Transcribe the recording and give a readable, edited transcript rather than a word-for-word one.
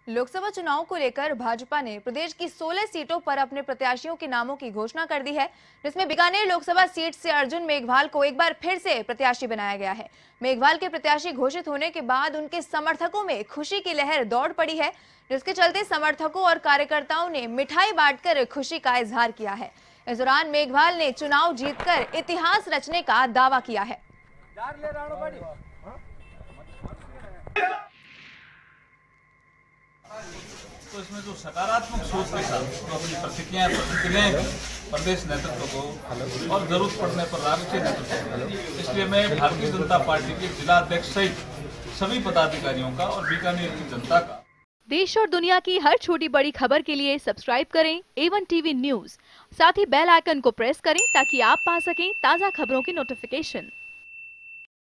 लोकसभा चुनाव को लेकर भाजपा ने प्रदेश की 16 सीटों पर अपने प्रत्याशियों के नामों की घोषणा कर दी है, जिसमें बीकानेर लोकसभा सीट से अर्जुन मेघवाल को एक बार फिर से प्रत्याशी बनाया गया है। मेघवाल के प्रत्याशी घोषित होने के बाद उनके समर्थकों में खुशी की लहर दौड़ पड़ी है, जिसके चलते समर्थकों और कार्यकर्ताओं ने मिठाई बांटकर खुशी का इजहार किया है। इस दौरान मेघवाल ने चुनाव जीतकर इतिहास रचने का दावा किया है। तो इसमें जो सकारात्मक सोच के साथ तो अपनी प्रतिक्रियाएं प्रदेश नेतृत्व को और जरूरत पड़ने पर राष्ट्रीय नेतृत्व को, इसलिए मैं भारतीय जनता पार्टी के जिला अध्यक्ष सहित सभी पदाधिकारियों का और बीकानेर की जनता का। देश और दुनिया की हर छोटी बड़ी खबर के लिए सब्सक्राइब करें A1 टीवी न्यूज। साथ ही बेल आइकन को प्रेस करें ताकि आप पा सकें ताज़ा खबरों की नोटिफिकेशन।